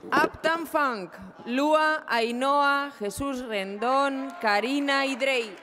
Uptown Funk, Lua, Ainhoa, Jesús Rendón, Karina y Drey.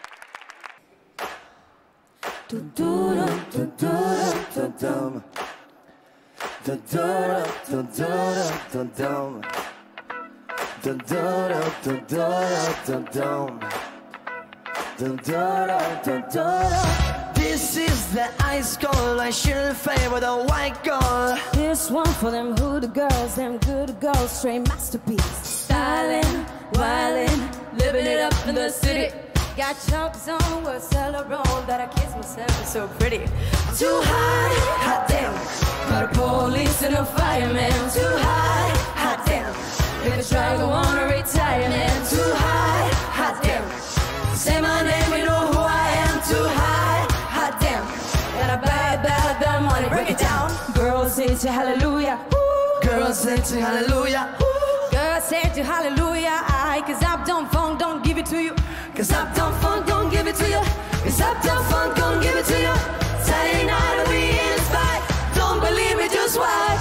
This is the ice cold, I should favor the white girl. This one for them hood girls, them good girls, straight masterpiece. Styling, wildin', living it up in the city. Got chunks on, with Celeron, that I kiss myself, it's so pretty. Too high, hot damn. Got a police and a fireman. Too high, hot damn. If a driver want a retirement. Too high, hot damn. Say my name, you know who I am. Too high, hot damn. Got a bad that money, break it down. Girls say to hallelujah. Girls say to hallelujah. Girls say to hallelujah. Cause Uptown Funk don't give it to you. Cause Uptown Funk don't give it to you. Cause Uptown Funk don't give it to you. Saturday night we in the spot. Don't believe me, just watch.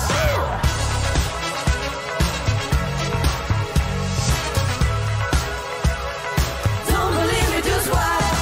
Don't believe me, just watch.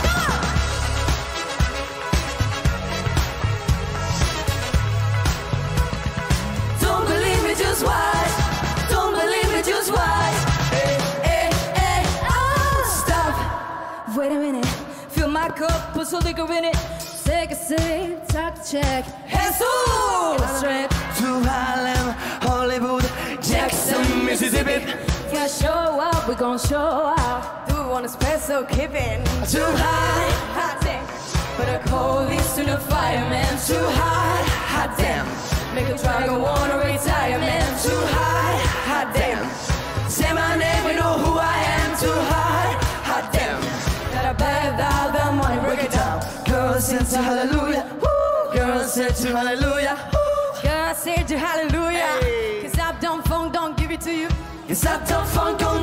Don't believe me, just watch. Don't believe me, just watch. Hey, oh, stop. Wait a minute, fill my cup, put some liquor in it. Take a sip, talk to check. Jesus! Straight. To Harlem, Hollywood, Jackson, Mississippi. Gonna show up, we gon' show out. Do we want a special keeping? Too high, Hot damn. Put a police to the fireman. too high, hot damn. Make a driver want a retirement. Too high, hot damn. Say my name, we know who I am. Too high, hot damn. Got a bad the money, break it down. Girls say to hallelujah. Girls say to hallelujah. Girls say to hallelujah. Hey. Cause Uptown Funk don't give it to you. Cause Uptown Funk don't